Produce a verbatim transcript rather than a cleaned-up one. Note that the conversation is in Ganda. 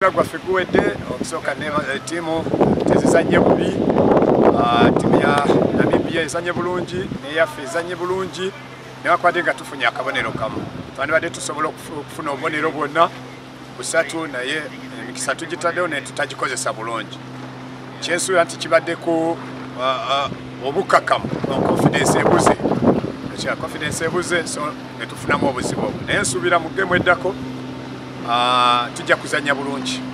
gwaffe guwedde okusooka ne ttiimu tezizannye bubi, ttiimu ya Namibia ezannye bulungi n'eyaffe ezannye bulungi newankubadde nga tufunye akabonero kamu. Twandibadde tusobola okufuna obubonero bwonna busatu naye emikisa tugitaddewo naye tutagikozesa bulungi. Kyensuubira nti kibaddeko obukakamu, confidence ebuze ekya confidence ebuze, so ne tufunamu obuzibu obwo. Naye nsuubira mu ggemu eddako tujja kuzannya bulungi.